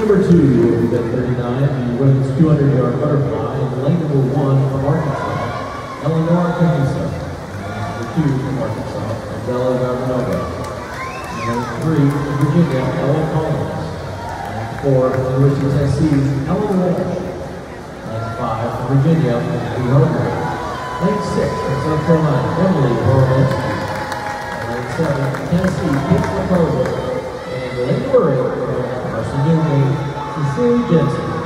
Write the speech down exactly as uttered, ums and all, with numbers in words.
number two, event thirty-nine, the women's two hundred yard butterfly, and lane number one from Arkansas, Eleanor Camisa. Number two from Arkansas, Adela Garbonova. Number three from Virginia, Ella Collins. And four from University of Tennessee, Ellen Walsh. And five from Virginia, Abby Hogan. Lane six from South Carolina, Emily Horowitz. And lane seven from Tennessee, Kate McCullough. And lane number eight from Arsenal, Cecilia Jensen.